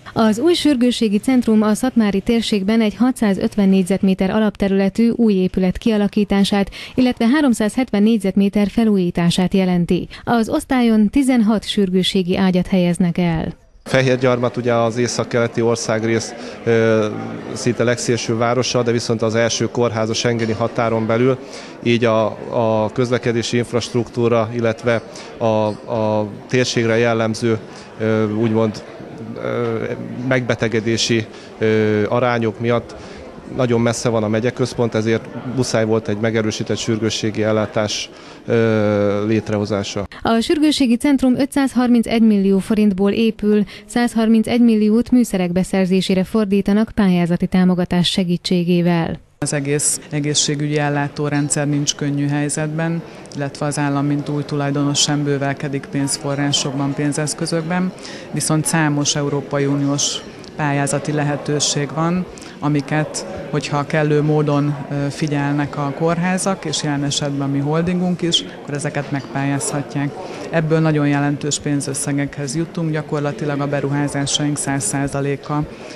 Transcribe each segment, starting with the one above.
Az új sürgősségi centrum a szatmári térségben egy 650 négyzetméter alapterületű új épület kialakítását, illetve 370 négyzetméter felújítását jelenti. Az osztályon 16 sürgősségi ágyat helyeznek el. Fehérgyarmat ugye az északkeleti országrész szinte legszélsőbb városa, de viszont az első kórház a schengeni határon belül, így a közlekedési infrastruktúra, illetve a térségre jellemző úgymond megbetegedési arányok miatt nagyon messze van a megyeközpont, ezért muszáj volt egy megerősített sürgősségi ellátás létrehozása. A sürgősségi centrum 531 millió forintból épül, 131 milliót műszerek beszerzésére fordítanak pályázati támogatás segítségével. Az egész egészségügyi ellátórendszer nincs könnyű helyzetben, illetve az állam, mint új tulajdonos sem bővelkedik pénzforrásokban, pénzeszközökben, viszont számos Európai Uniós pályázati lehetőség van, amiket, hogyha kellő módon figyelnek a kórházak, és jelen esetben mi holdingunk is, akkor ezeket megpályázhatják. Ebből nagyon jelentős pénzösszegekhez jutunk, gyakorlatilag a beruházásaink 100%-a,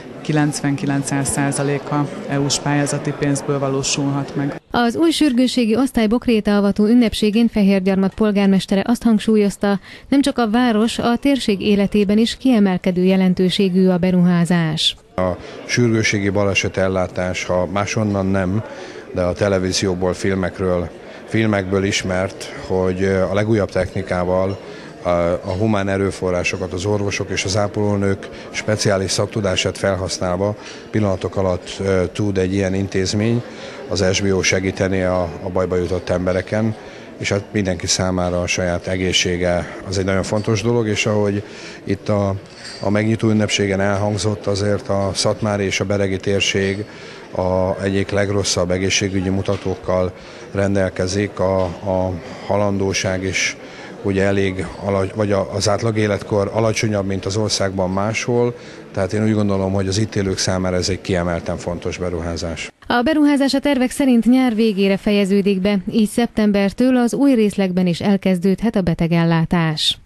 99%-a EU-s pályázati pénzből valósulhat meg. Az új sürgősségi osztály bokrétaavató ünnepségén Fehérgyarmat polgármestere azt hangsúlyozta, nem csak a város, a térség életében is kiemelkedő jelentőségű a beruházás. A sürgősségi balesetellátás, ha máshonnan nem, de a televízióból, filmekből ismert, hogy a legújabb technikával a humán erőforrásokat, az orvosok és az ápolónők speciális szaktudását felhasználva pillanatok alatt tud egy ilyen intézmény, az SBO segíteni a bajba jutott embereken, és hát mindenki számára a saját egészsége az egy nagyon fontos dolog, és ahogy itt a megnyitó ünnepségen elhangzott, azért a szatmári és a beregi térség egyik legrosszabb egészségügyi mutatókkal rendelkezik, a halandóság is ugye elég, vagy az átlag életkor alacsonyabb, mint az országban máshol, tehát én úgy gondolom, hogy az itt élők számára ez egy kiemelten fontos beruházás. A beruházás a tervek szerint nyár végére fejeződik be, így szeptembertől az új részlegben is elkezdődhet a betegellátás.